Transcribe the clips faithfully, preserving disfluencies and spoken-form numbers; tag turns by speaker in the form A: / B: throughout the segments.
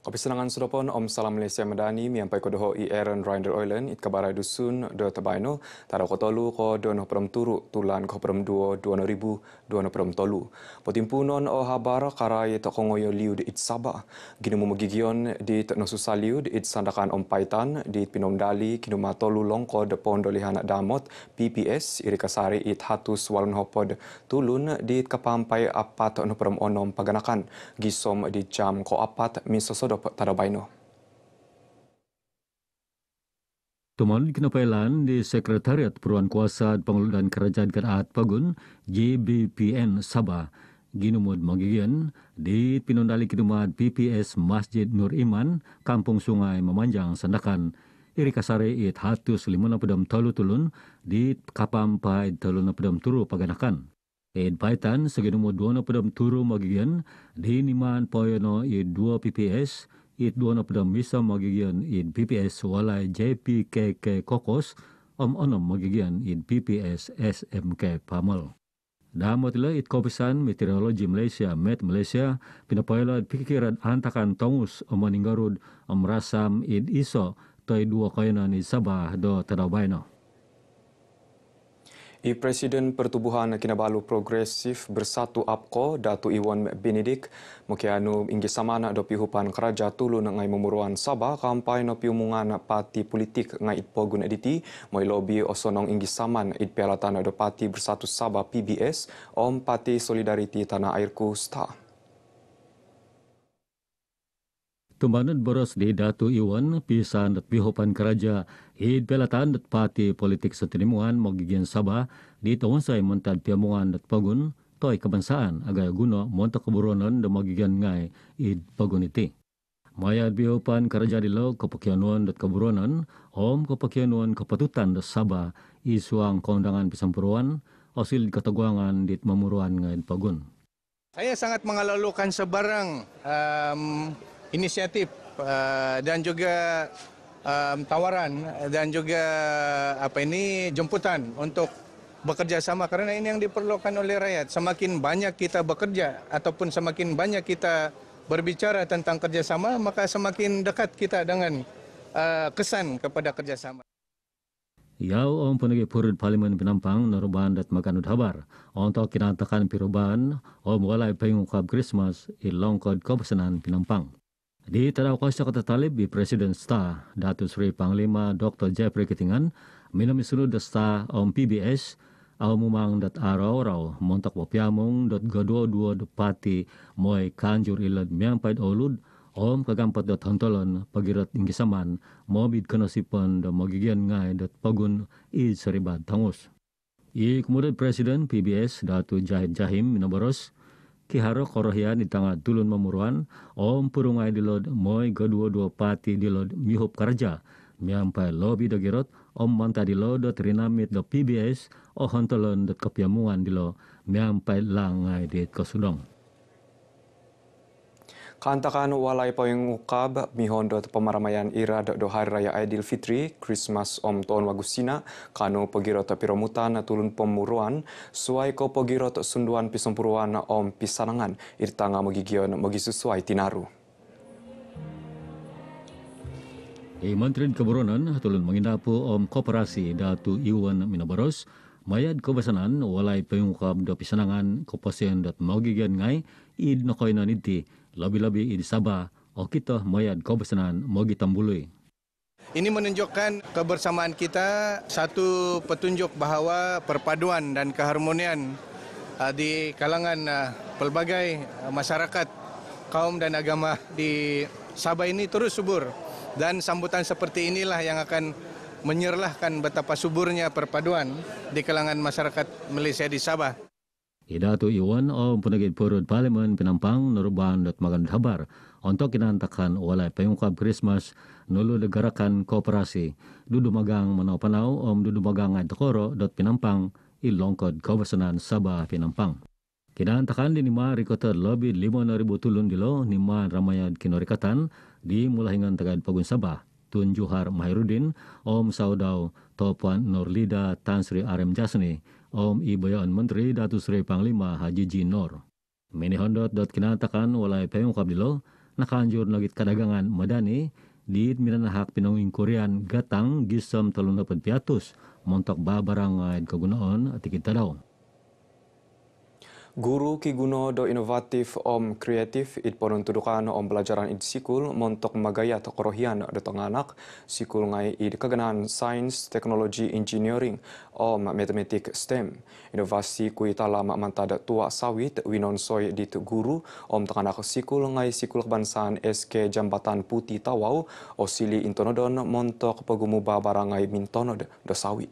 A: Kapisanangan sudapon Om Salam Malaysia Madani miampai kodoho i Aaron Rinder Oilen it kabarai dusun do tabaino taro ko tolu ko dono pram turu tulan ko pram duo dua ribu dua pram tolu. Potimpunon o habar karai to kongoyo liu di it saba. Ginu mugigion di no susaliu di it sandakan Om Paitan di Pinondali kinu matolu longko de pondolihan damot P P S iri kasari it hatus walun hopod tulun di it kapampai apat no pram onom paganakan gisom di jam ko apat misosodo Tadabaino.
B: Tuman kinapailan di Sekretariat Peruan Kuasa Pengelolaan Kerajaan Keraat Pagun J B P N Sabah ginumud magigian di Pinondali Kinumat P P S Masjid Nur Iman Kampung Sungai Memanjang Sandakan iri kasare it hatus limana pedam tolu tulun di kapampai toluna pedam turu paganakan. Ed Paitan seginumu dua na pedam turu magigian di niman poyono i dua P P S it dua na pedam bisa magigian i P P S walai J P K K Kokos om onom magigian i P P S S M K Pamal. Damotila it Kopisan Meteorologi Malaysia Met Malaysia pinapoyla pikiran antakan tongus om maninggarud om rasam id iso toy dua kayanan i Sabah do Tadabaino.
A: I Presiden Pertubuhan Kinabalu Progresif Bersatu A P K O Datu Iwan Benedik mukianu inggi samana do pihupan keraja tulun ngai memuruan Sabah kampai no piumungan parti politik ngai itpogun editi moi lobi osonong inggi saman it pialatan do Parti Bersatu Sabah P B S om Parti Solidariti Tanah Airku Star.
B: Tumbanat boros di Datu Iwan pisan dat pihopan keraja hid pelatan dat parti politik setinimuan magigian Sabah di tawasay montad piamungan dat pagun toy kebangsaan agay guno monta keburonan da magigian ngai id pagun iti. Mayad pihopan keraja dilo kepakyanuan dat keburonan om kepakyanuan kepatutan dat Sabah isuang kondangan pisampuruan osil kataguangan dit mamuruan ngai pagun.
C: Saya sangat mengalulukan sebarang um, inisiatif uh, dan juga um, tawaran dan juga apa ini jemputan untuk bekerja sama karena ini yang diperlukan oleh rakyat. Semakin banyak kita bekerja ataupun semakin banyak kita berbicara tentang kerjasama, maka semakin dekat kita dengan uh, kesan kepada kerjasama.
B: Yau om penagi purud Parlimen Penampang naruban dat makanut habar untuk kinatakan piruban om walai pengungkap Christmas ilongkod Kabupaten Penampang. Di tadaw kuasa kata talib di Presiden Star Datuk Seri Panglima Doktor Jeffrey Ketingan minum isunod da Star om P B S au mumang dat araw-araw montak wapiamong dot gadua dua depati moy kanjur ilad miampait olud om kagampat dot hantolon pagirat inggisaman mobid kanasipon da magigian ngai dot pagun i seribat tangus. I kemudian Presiden P B S Datuk Jahid Jahim minabaros kiharo korohian di tangga tulun memuruan om purungai dilod moy gadua dua parti dilod mihup kerja miampai lobi dagirot om manta dilod dot rinamit do P B S o hontolon dot kepiamungan dilo miampai langai dit kasudong.
A: Kantakan walai pengukab mihondot pemaramaian ira do Hari Raya Aidilfitri Christmas om tahun wagusina kanu pegirot piromutan tulun pemuruan suai ko pegirot sunduan pisempuruan om pisanangan irtanga magigion magi sesuai tinaru.
B: E Menteri Keburonan tulun mengindapu om koperasi Datu Iwan Minabaros mayad kebasanan walai pengukab do pisanangan kopasien dot magigian ngai id nokoinan iti labi-labi di Sabah o kita mayad kebasanan magi tambului.
C: Ini menunjukkan kebersamaan kita, satu petunjuk bahawa perpaduan dan keharmonian uh, di kalangan uh, pelbagai uh, masyarakat, kaum dan agama di Sabah ini terus subur. Dan sambutan seperti inilah yang akan menyerlahkan betapa suburnya perpaduan di kalangan masyarakat Malaysia di Sabah.
B: Idatu Iwan om penagid purud Parlimen Penampang naruban dot magan habar untuk kinantakan walai pengungkap Christmas nulu negarakan kooperasi dudu magang manau-panau om dudu magang ay Tokoro dot Penampang ilongkod Kabupaten Sabah Penampang. Kinantakan di nima rikota lebih lima ribu tulun dilo nima ramayad kinorikatan di mulahingan tagad Pagun Sabah Tun Johar Mahirudin om Saudau Topan Nurlida Tan Sri Arem Jasni Om Ibayaan Menteri Datuk Seri Panglima Haji Ji Nor. Mini hondot dot kinatakan walai pengungkap dilo nakaanjur nagit kadagangan madani di minanahak pinanging Korean gatang gisam talong dapat piatus montok babarang uh, kagunaon at ikita daw.
A: Guru ki guno do inovatif om kreatif it ponon tudukan om pelajaran id sikul montok magaya to korohian do tonganak sikul ngai id kaganan sains teknologi engineering om matematik STEM inovasi kui talam mantada tua sawit winon soy dit guru om tonganak sikul ngai sikul kebangsaan S K Jambatan Putih Tawau osili intonodon montok pagumuba barangai mintonod do sawit.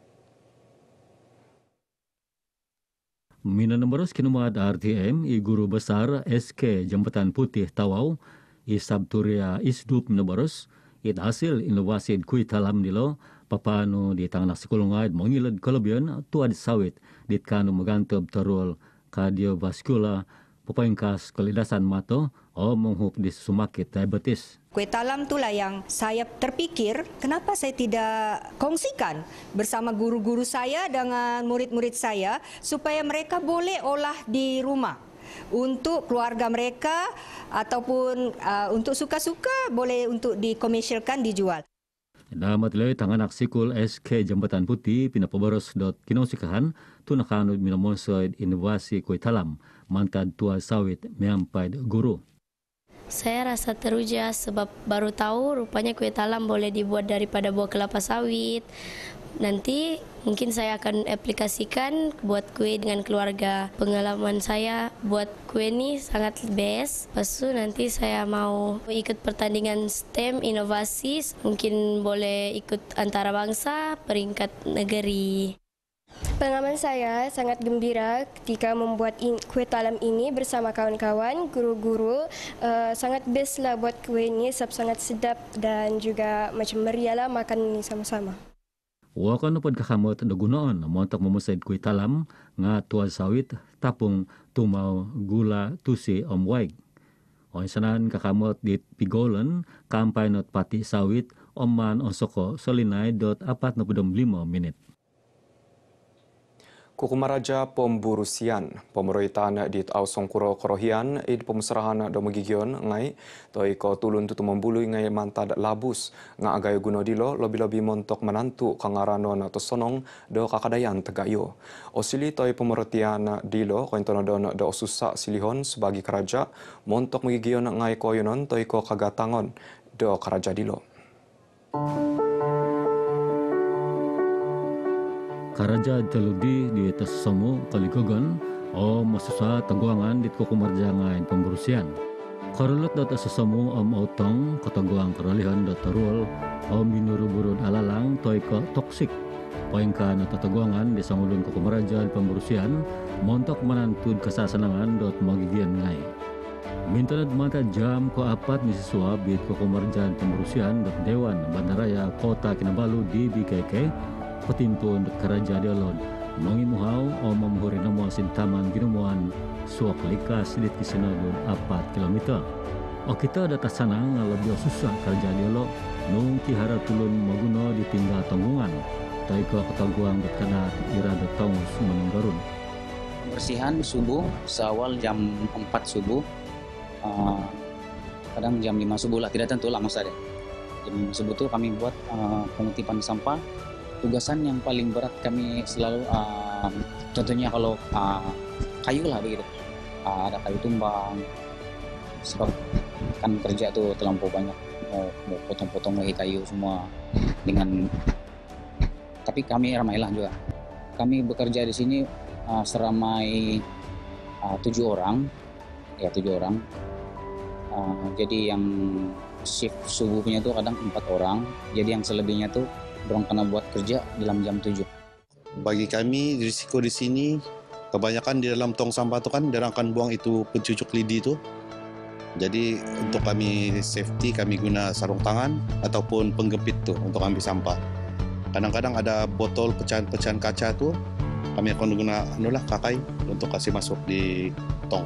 B: Mina nomboros kinumad R T M i guru besar S K Jambatan Putih Tawau i Sabturia Isdup nomboros it hasil inovasi kui talam nilo papano di tangan sikulungad mongilad kalabian tuad sawit dit kanu magantob tarul kardiovaskular papangkas kalidasan mato o menghup di sumakit diabetes.
D: Kuih talam itulah yang saya terpikir kenapa saya tidak kongsikan bersama guru-guru saya dengan murid-murid saya supaya mereka boleh olah di rumah untuk keluarga mereka ataupun uh, untuk suka-suka boleh untuk dikomersialkan dijual.
B: Damat le tangan aksikul S K Jambatan Putih pinapaboros dot kinonsikahan tunakanud minamonsoid inovasi kuih talam mantad tua sawit meampaid guru.
E: Saya rasa teruja sebab baru tahu rupanya kue talam boleh dibuat daripada buah kelapa sawit. Nanti mungkin saya akan aplikasikan buat kue dengan keluarga. Pengalaman saya buat kue ini sangat best. Lepas itu nanti saya mau ikut pertandingan STEM inovasi. Mungkin boleh ikut antara bangsa peringkat negeri.
F: Pengalaman saya sangat gembira ketika membuat in, kue talam ini bersama kawan-kawan, guru-guru. Uh, sangat best lah buat kue ini, sebab sangat sedap dan juga macam meriah lah makan ini sama-sama.
B: Wakan napad kakamot na gunoon montok mamusaid kue talam nga tuwa sawit tapong tumaw gula tusi omwaig. O isanan kakamot dit pigolan kampay not pati sawit oman onsoko solinay dot apat na pudom lima minit.
A: Kukumaraja pemburusian pemerintah di Ausong Kuro Korohian id pemusrahan do magigion ngai toi ko tulun tutu membului ngai mantad labus nga agay guno dilo lobi-lobi montok menantu kangaranon atau sonong do kakadayan tegayo. Osili toi pemerhatian dilo ko intonodon do osusa silihon sebagai keraja montok magigion ngai koyonon toi ko kagatangon do keraja dilo.
B: Karaja Jaludi di atas somo kaligogan o masusa tangguangan dit kukumarjangan pemberusian. Karulot data sesomo om otong kataguang karalihan data ruol o minuruburo alalang toy ka toksik. Poingka na tataguangan di sangulun kukumarajan pemberusian montok manantud kasasanangan dot magigian ngay. Mintanad mata jam ko apat ni siswa bit kukumarjan pemberusian dot Dewan Bandaraya Kota Kinabalu di B K K Patimpun karaja dialon mangimuhaw o mamuhuri na mo sintaman ginamuan suwak likas dit kisinodon apat kilometer. O kita datas sanang nga labyo susah karaja dialog nung kihara tulun maguno di tinggal tanggungan tayo ko kataguang dit kanat irada tongus manunggarun.
G: Bersihan subuh seawal jam empat subuh uh, kadang jam lima subuh lah, tidak tentu lah masa deh. Jam lima subuh tuh kami buat uh, pengutipan sampah. Tugasan yang paling berat kami selalu uh, contohnya kalau uh, kayu lah begitu, uh, ada kayu tumbang sebab kan kerja tuh terlampau banyak, mau, mau potong-potong lagi kayu semua dengan, tapi kami ramailah juga. Kami bekerja di sini uh, seramai uh, tujuh orang, ya tujuh orang. Uh, jadi yang shift subuhnya tuh kadang empat orang, jadi yang selebihnya tuh dorong kena buat kerja dalam jam tujuh.
H: Bagi kami risiko di sini kebanyakan di dalam tong sampah itu kan dia akan buang itu pencucuk lidi itu. Jadi untuk kami safety kami guna sarung tangan ataupun penggepit tuh untuk ambil sampah. Kadang-kadang ada botol pecahan-pecahan kaca tuh kami akan guna anulah kakai untuk kasih masuk di tong.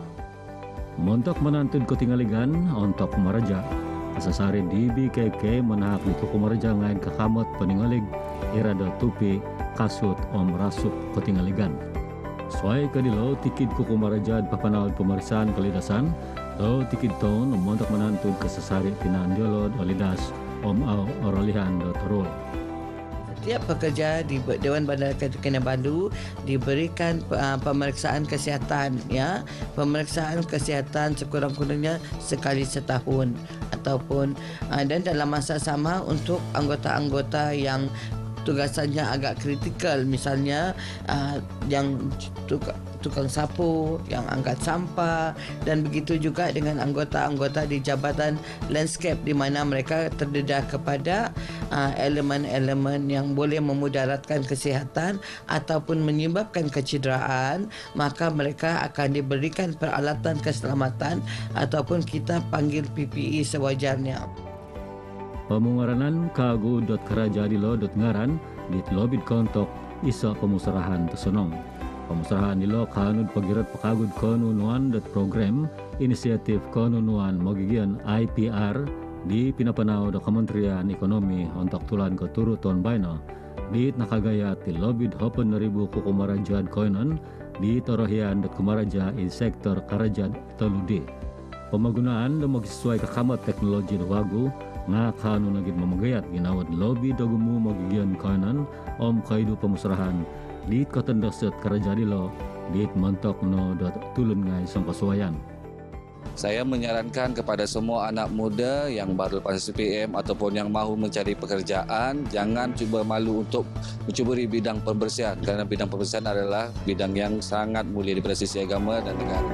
B: Montok menantun ketinggalan untuk meraja. Sasari di B K K menahak di kukumarja ngayon kakamot paningalig irada tupi kasut om rasuk ketingaligan. Soai kadilo tikid kukumarja papanawad pemeriksaan kalidasan To tikid ton umontak manantun kesesari pinandiolod olidas om au oralihan do terul.
I: Setiap pekerja di Dewan Bandar Kinabalu diberikan uh, pemeriksaan kesihatan, ya, pemeriksaan kesihatan sekurang-kurangnya sekali setahun ataupun uh, dan dalam masa sama untuk anggota-anggota yang tugasannya agak kritikal, misalnya uh, yang tukang, tukang sapu, yang angkat sampah, dan begitu juga dengan anggota-anggota di Jabatan Landscape di mana mereka terdedah kepada uh, elemen-elemen yang boleh memudaratkan kesihatan ataupun menyebabkan kecederaan, maka mereka akan diberikan peralatan keselamatan ataupun kita panggil P P E sewajarnya.
B: Pemungaranan kagu dot kerajadilo dot ngaran dit lobit kontok isa pemusarahan tersonong. Pemusarahan dilo kanud pagirat pakagud konunuan dot program inisiatif konunuan mogigian I P R di pinapanaw do Kementerian Ekonomi untuk tulan ko turu ton baino dit nakagaya ti lobit hopen ribu kukumarajad koinon di torohian dot kumaraja in sektor karajad toludi. Pemagunaan do magsesuai kakamat teknologi do wagu nga kanu nagid mamagayat ginawad lobby dogumu magigian kanan om kaidu pemusrahan dit katendaset karajadilo dit mentok no dot tulun ngai sangkasuayan.
J: Saya menyarankan kepada semua anak muda yang baru lepas S P M ataupun yang mahu mencari pekerjaan, jangan cuba malu untuk mencuburi bidang pembersihan kerana bidang pembersihan adalah bidang yang sangat mulia daripada sisi agama dan negara.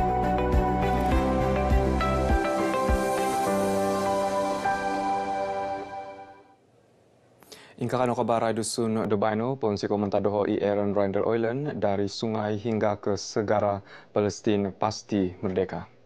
A: Ingkakano kabarai dusun Dubaino, ponsi komentar doho I Aaron Ryder Oilen dari sungai hingga ke segara Palestin pasti merdeka.